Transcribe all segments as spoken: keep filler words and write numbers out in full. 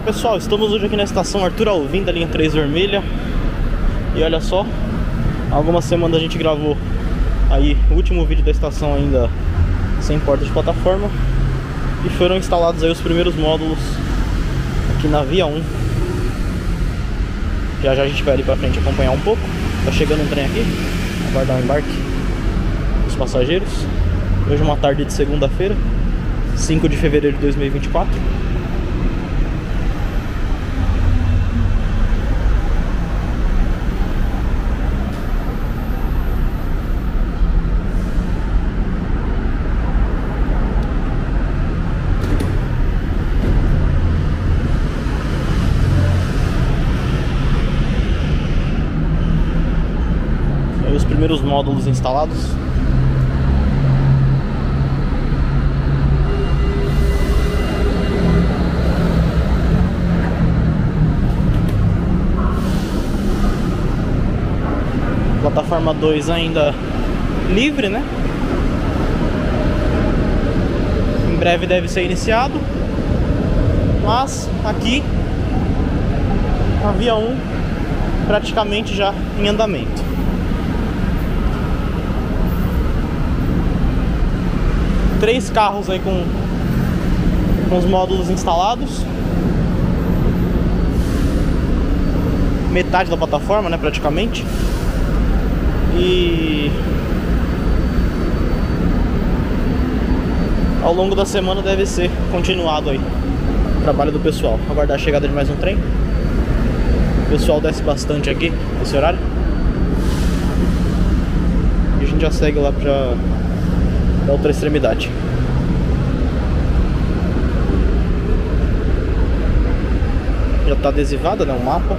pessoal, estamos hoje aqui na estação Arthur Alvim da linha três vermelha. E olha só, há algumas semanas a gente gravou aí o último vídeo da estação ainda sem porta de plataforma. E foram instalados aí os primeiros módulos aqui na via um. Já já a gente vai ali pra frente acompanhar um pouco. Tá chegando um trem aqui, aguardar o embarque dos passageiros. Hoje é uma tarde de segunda-feira, cinco de fevereiro de dois mil e vinte e quatro. Aí os primeiros módulos instalados. Plataforma dois ainda livre, né? Em breve deve ser iniciado. Mas aqui a via um praticamente já em andamento. Três carros aí com, com os módulos instalados. Metade da plataforma, né, praticamente. E ao longo da semana deve ser continuado aí o trabalho do pessoal. Aguardar a chegada de mais um trem. O pessoal desce bastante aqui nesse horário. E a gente já segue lá pra, pra outra extremidade. Já tá adesivada, né, o mapa.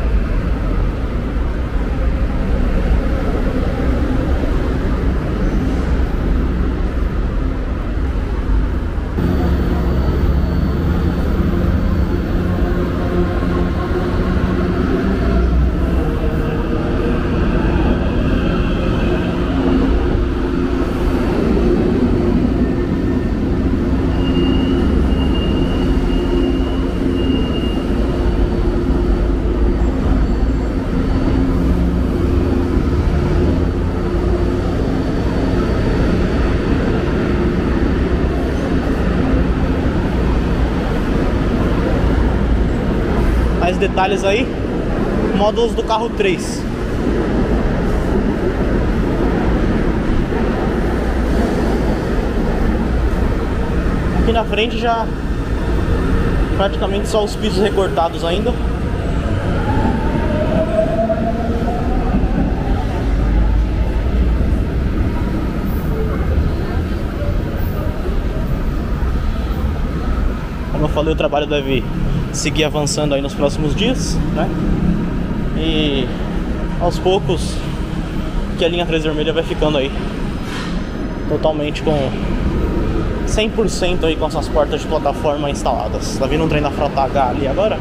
Mais detalhes aí, módulos do carro três. Aqui na frente já praticamente só os pisos recortados ainda. Como eu falei, o trabalho deve seguir avançando aí nos próximos dias, né? E aos poucos que a linha três vermelha vai ficando aí totalmente com cem por cento aí com essas portas de plataforma instaladas. Tá vindo um trem da frota H ali agora.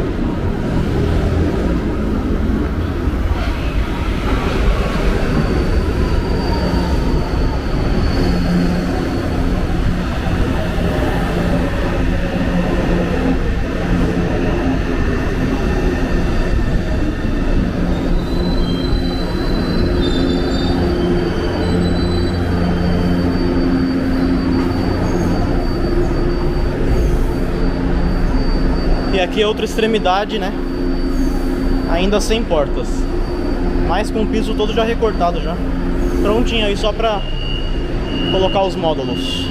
E aqui é outra extremidade, né? Ainda sem portas, mas com o piso todo já recortado já. Prontinho aí só pra colocar os módulos.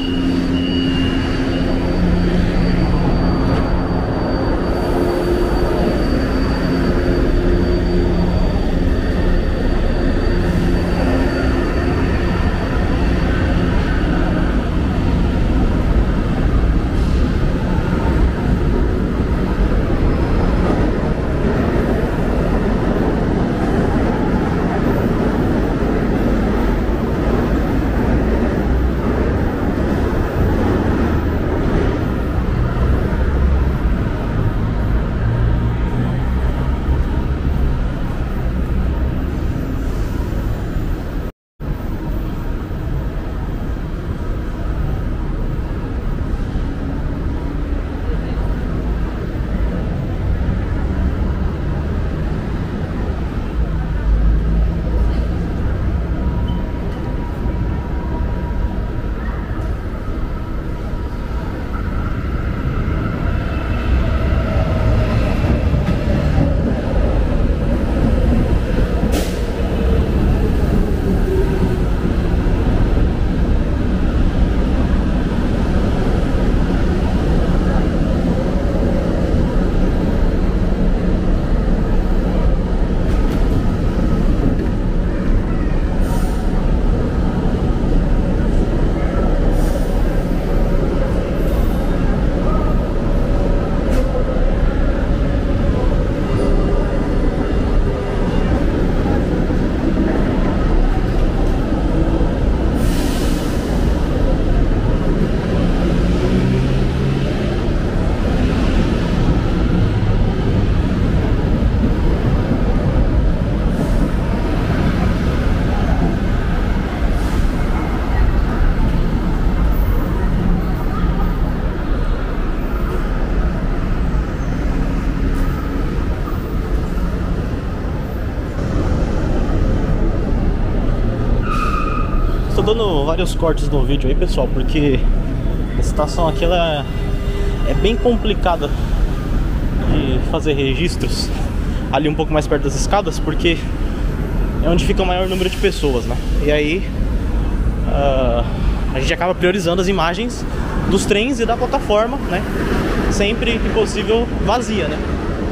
tô dando vários cortes no vídeo aí, pessoal, porque a estação aqui ela é bem complicada de fazer registros ali um pouco mais perto das escadas, porque é onde fica o maior número de pessoas, né? E aí uh, a gente acaba priorizando as imagens dos trens e da plataforma, né? Sempre que possível vazia, né?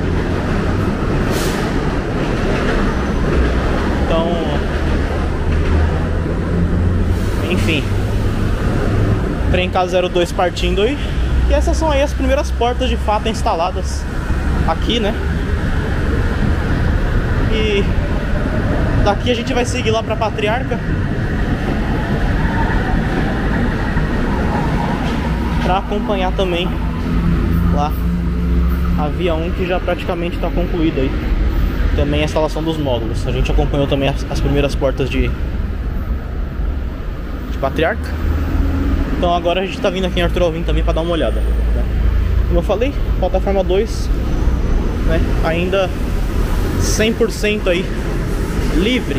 Então, enfim, trem K zero dois partindo aí. E essas são aí as primeiras portas de fato instaladas aqui, né? E daqui a gente vai seguir lá pra Patriarca pra acompanhar também lá a via um, que já praticamente está concluída aí. Também a instalação dos módulos. A gente acompanhou também as, as primeiras portas de, de Patriarca. Então agora a gente está vindo aqui em Arthur Alvim também para dar uma olhada, né? Como eu falei, plataforma dois, né? Ainda cem por cento aí livre.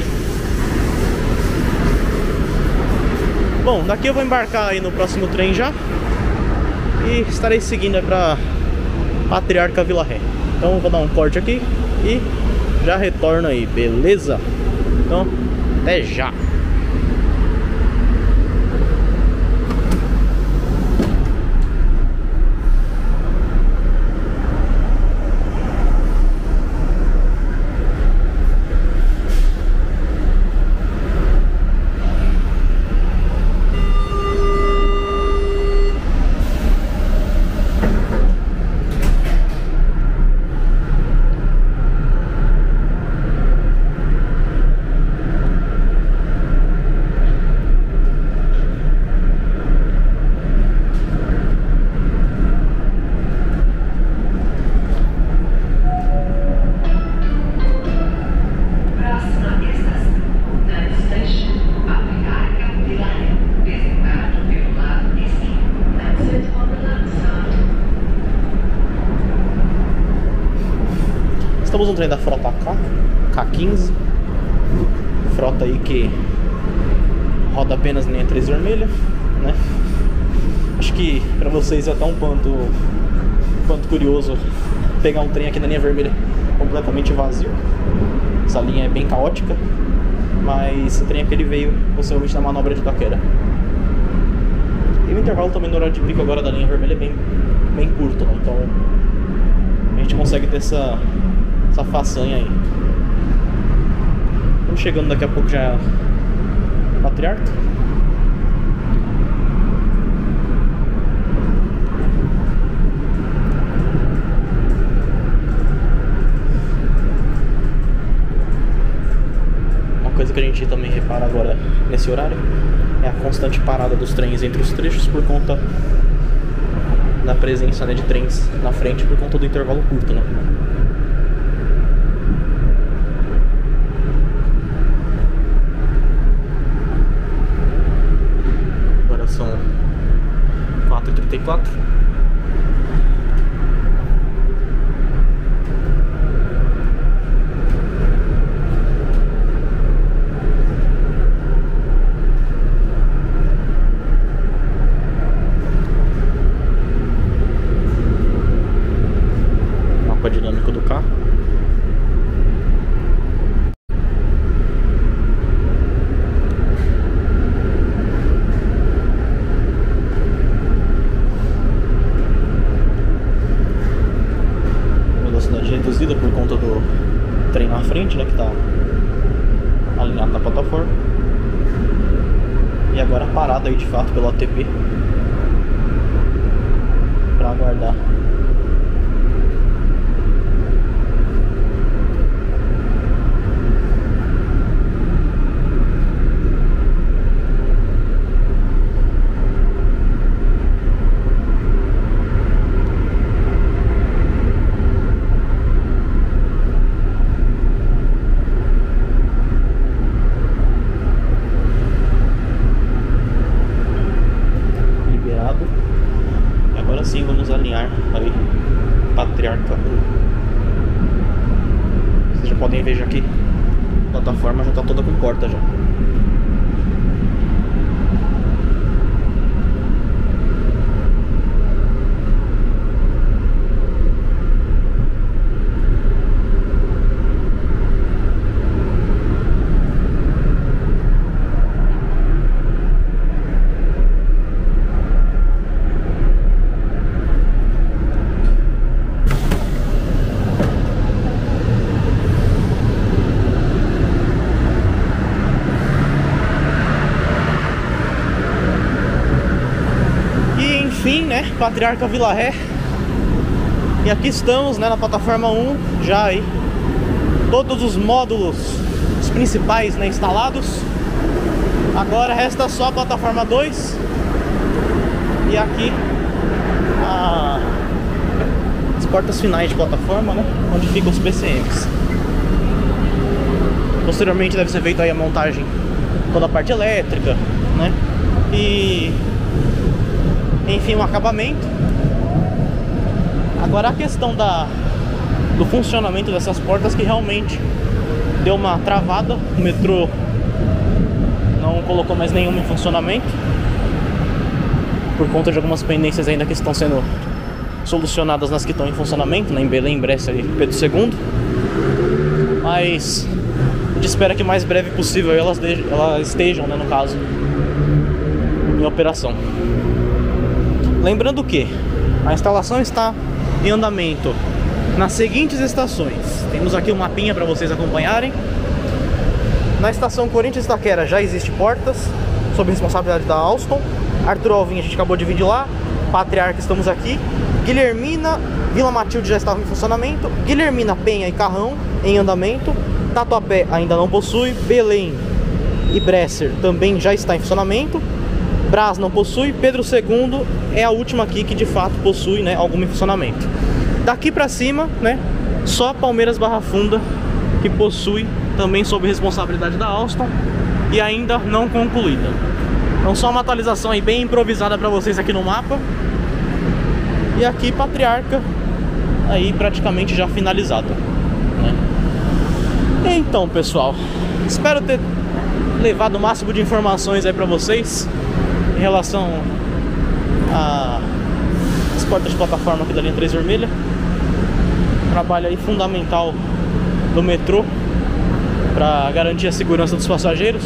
Bom, daqui eu vou embarcar aí no próximo trem já e estarei seguindo para Patriarca Vila Ré. Então eu vou dar um corte aqui e já retorno aí, beleza? Então, até já! Estamos no trem da frota K, K quinze, frota aí que roda apenas linha três vermelha, né? Acho que pra vocês é até um ponto, um ponto curioso pegar um trem aqui na linha vermelha completamente vazio. Essa linha é bem caótica, mas esse trem aqui ele veio possivelmente na manobra de Itaquera. E o intervalo também no horário de pico agora da linha vermelha é bem, bem curto, né? Então a gente consegue ter essa essa façanha aí. Estamos chegando daqui a pouco já Patriarca. Uma coisa que a gente também repara agora nesse horário é a constante parada dos trens entre os trechos por conta da presença, né, de trens na frente por conta do intervalo curto, né? São quatro e trinta e quatro. Mapa dinâmico do carro. Reduzida por conta do trem na frente, né, que está alinhado na plataforma. E agora parada aí de fato pelo A T P para aguardar. Aí, Patriarca um. Vocês já podem ver já aqui a plataforma já está toda com porta já. Enfim, né, Patriarca Vila Ré. E aqui estamos, né, na plataforma um, já aí todos os módulos, os principais, né, instalados. Agora resta só a plataforma dois. E aqui a... as portas finais de plataforma, né, onde ficam os P C Ms. Posteriormente deve ser feita aí a montagem, toda a parte elétrica, né, e enfim, um acabamento. Agora a questão da, do funcionamento dessas portas, que realmente deu uma travada. O metrô não colocou mais nenhuma em funcionamento, por conta de algumas pendências ainda que estão sendo solucionadas nas que estão em funcionamento, né, em Belém, Brescia e Pedro segundo. Mas a gente espera que o mais breve possível elas, de, elas estejam, né, no caso, em operação. Lembrando que a instalação está em andamento nas seguintes estações. Temos aqui um mapinha para vocês acompanharem. Na estação Corinthians Itaquera já existe portas, sob responsabilidade da Alstom. Arthur Alvim a gente acabou de vir de lá. Patriarca estamos aqui. Guilhermina, Vila Matilde já estava em funcionamento. Guilhermina, Penha e Carrão em andamento. Tatuapé ainda não possui. Belém e Bresser também já está em funcionamento. Brás não possui. Pedro segundo é a última aqui que de fato possui, né, algum funcionamento. Daqui pra cima, né, só Palmeiras Barra Funda que possui, também sob responsabilidade da Alstom e ainda não concluída. Então só uma atualização aí bem improvisada pra vocês aqui no mapa. E aqui Patriarca aí praticamente já finalizado, né? Então, pessoal, espero ter levado o máximo de informações aí pra vocês em relação às portas de plataforma aqui da linha três vermelha. Trabalho aí fundamental do metrô para garantir a segurança dos passageiros.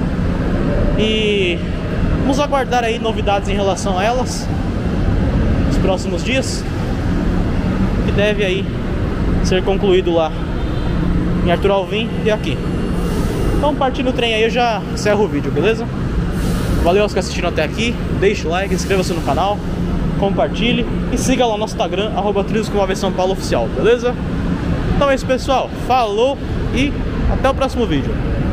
E vamos aguardar aí novidades em relação a elas nos próximos dias, que deve aí ser concluído lá em Arthur Alvim e aqui. Então, partindo o trem aí, eu já encerro o vídeo, beleza? Valeu aos que assistiram até aqui, deixe o like, inscreva-se no canal, compartilhe e siga lá no nosso Instagram, arroba Trilhos com Móveis São Paulo Oficial, beleza? Então é isso, pessoal, falou e até o próximo vídeo.